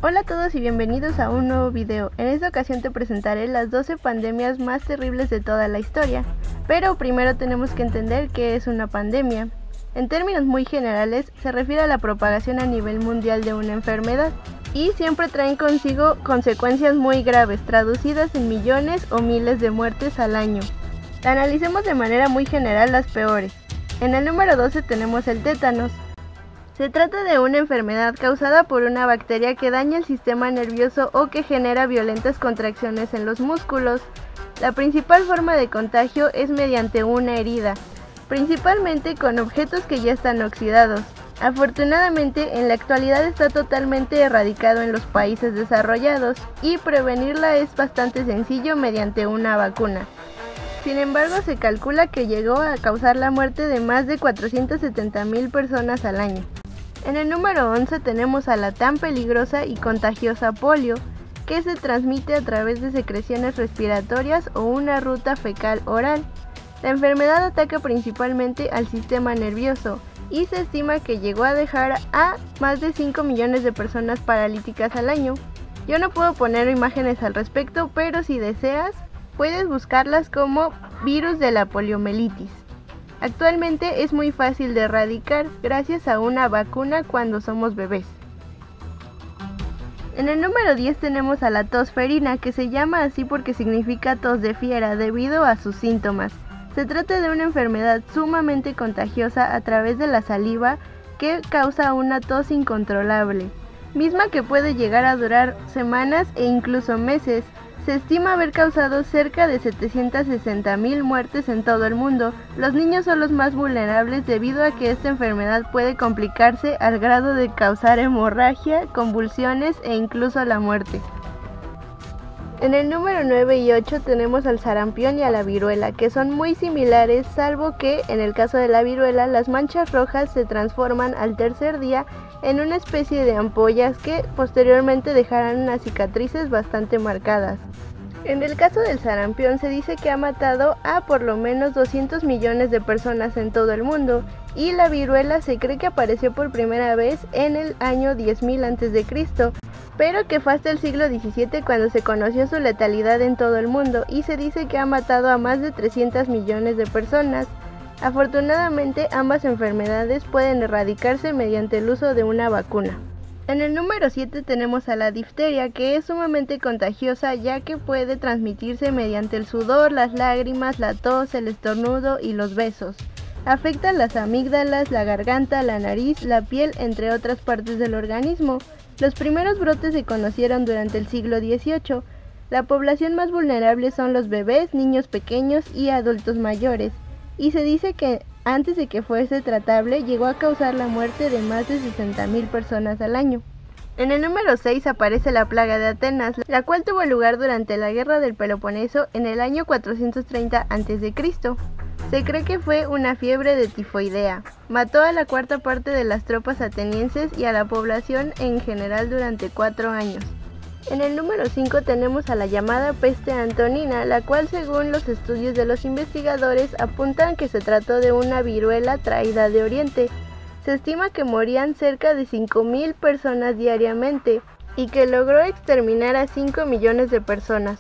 Hola a todos y bienvenidos a un nuevo video. En esta ocasión te presentaré las 12 pandemias más terribles de toda la historia. Pero primero tenemos que entender qué es una pandemia. En términos muy generales, se refiere a la propagación a nivel mundial de una enfermedad y siempre traen consigo consecuencias muy graves, traducidas en millones o miles de muertes al año. Analicemos de manera muy general las peores. En el número 12 tenemos el tétanos. Se trata de una enfermedad causada por una bacteria que daña el sistema nervioso o que genera violentas contracciones en los músculos. La principal forma de contagio es mediante una herida, principalmente con objetos que ya están oxidados. Afortunadamente, en la actualidad está totalmente erradicado en los países desarrollados y prevenirla es bastante sencillo mediante una vacuna. Sin embargo, se calcula que llegó a causar la muerte de más de 470,000 personas al año. En el número 11 tenemos a la tan peligrosa y contagiosa polio, que se transmite a través de secreciones respiratorias o una ruta fecal oral. La enfermedad ataca principalmente al sistema nervioso y se estima que llegó a dejar a más de 5 millones de personas paralíticas al año. Yo no puedo poner imágenes al respecto, pero si deseas, puedes buscarlas como virus de la poliomielitis. Actualmente es muy fácil de erradicar gracias a una vacuna cuando somos bebés. En el número 10 tenemos a la tos ferina, que se llama así porque significa tos de fiera debido a sus síntomas. Se trata de una enfermedad sumamente contagiosa a través de la saliva que causa una tos incontrolable, misma que puede llegar a durar semanas e incluso meses. Se estima haber causado cerca de 760,000 muertes en todo el mundo. Los niños son los más vulnerables debido a que esta enfermedad puede complicarse al grado de causar hemorragia, convulsiones e incluso la muerte. En el número 9 y 8 tenemos al sarampión y a la viruela, que son muy similares, salvo que en el caso de la viruela las manchas rojas se transforman al tercer día en una especie de ampollas que posteriormente dejarán unas cicatrices bastante marcadas. En el caso del sarampión se dice que ha matado a por lo menos 200 millones de personas en todo el mundo, y la viruela se cree que apareció por primera vez en el año 10.000 a.C., pero que fue hasta el siglo XVII cuando se conoció su letalidad en todo el mundo y se dice que ha matado a más de 300 millones de personas. Afortunadamente, ambas enfermedades pueden erradicarse mediante el uso de una vacuna. En el número 7 tenemos a la difteria, que es sumamente contagiosa ya que puede transmitirse mediante el sudor, las lágrimas, la tos, el estornudo y los besos. Afecta las amígdalas, la garganta, la nariz, la piel, entre otras partes del organismo. Los primeros brotes se conocieron durante el siglo XVIII. La población más vulnerable son los bebés, niños pequeños y adultos mayores, y se dice que antes de que fuese tratable llegó a causar la muerte de más de 60,000 personas al año. En el número 6 aparece la plaga de Atenas, la cual tuvo lugar durante la guerra del Peloponeso en el año 430 a.C. Se cree que fue una fiebre de tifoidea. Mató a la cuarta parte de las tropas atenienses y a la población en general durante 4 años. En el número 5 tenemos a la llamada peste antonina, la cual según los estudios de los investigadores apuntan que se trató de una viruela traída de Oriente. Se estima que morían cerca de 5,000 personas diariamente y que logró exterminar a 5 millones de personas.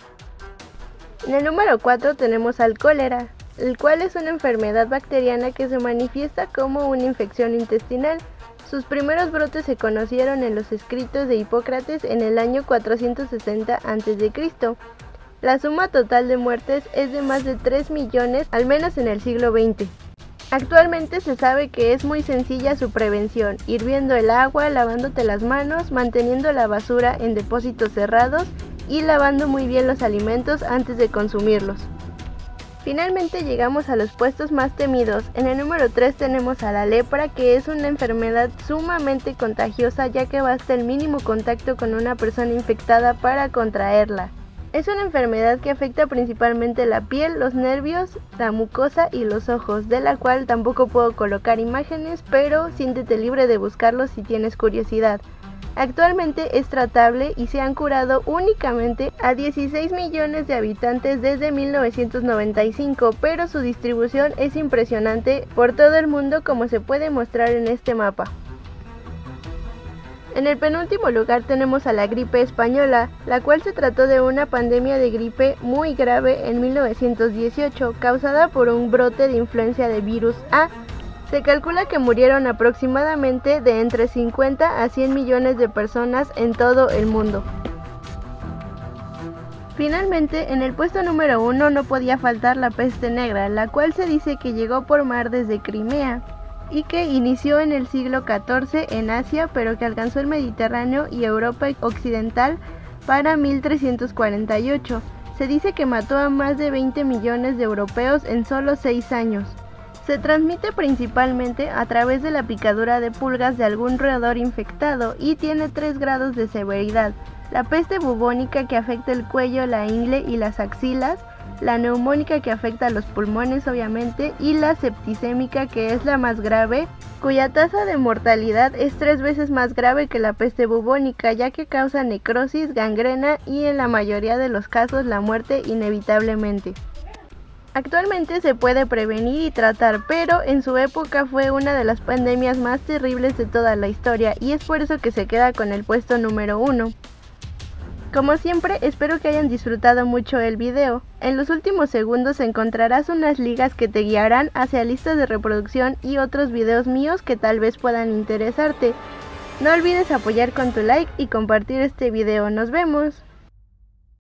En el número 4 tenemos al cólera, el cual es una enfermedad bacteriana que se manifiesta como una infección intestinal. Sus primeros brotes se conocieron en los escritos de Hipócrates en el año 460 a.C. La suma total de muertes es de más de 3 millones, al menos en el siglo XX. Actualmente se sabe que es muy sencilla su prevención, hirviendo el agua, lavándote las manos, manteniendo la basura en depósitos cerrados y lavando muy bien los alimentos antes de consumirlos. Finalmente llegamos a los puestos más temidos. En el número 3 tenemos a la lepra, que es una enfermedad sumamente contagiosa ya que basta el mínimo contacto con una persona infectada para contraerla. Es una enfermedad que afecta principalmente la piel, los nervios, la mucosa y los ojos, de la cual tampoco puedo colocar imágenes, pero siéntete libre de buscarlos si tienes curiosidad. Actualmente es tratable y se han curado únicamente a 16 millones de habitantes desde 1995, pero su distribución es impresionante por todo el mundo como se puede mostrar en este mapa. En el penúltimo lugar tenemos a la gripe española, la cual se trató de una pandemia de gripe muy grave en 1918, causada por un brote de influencia de virus A. Se calcula que murieron aproximadamente de entre 50 a 100 millones de personas en todo el mundo. Finalmente, en el puesto número 1 no podía faltar la peste negra, la cual se dice que llegó por mar desde Crimea y que inició en el siglo XIV en Asia, pero que alcanzó el Mediterráneo y Europa occidental para 1348. Se dice que mató a más de 20 millones de europeos en solo 6 años. Se transmite principalmente a través de la picadura de pulgas de algún roedor infectado y tiene 3 grados de severidad: la peste bubónica, que afecta el cuello, la ingle y las axilas; la neumónica, que afecta a los pulmones obviamente; y la septicémica, que es la más grave, cuya tasa de mortalidad es 3 veces más grave que la peste bubónica, ya que causa necrosis, gangrena y en la mayoría de los casos la muerte inevitablemente. Actualmente se puede prevenir y tratar, pero en su época fue una de las pandemias más terribles de toda la historia y es por eso que se queda con el puesto número 1. Como siempre, espero que hayan disfrutado mucho el video. En los últimos segundos encontrarás unas ligas que te guiarán hacia listas de reproducción y otros videos míos que tal vez puedan interesarte. No olvides apoyar con tu like y compartir este video. ¡Nos vemos!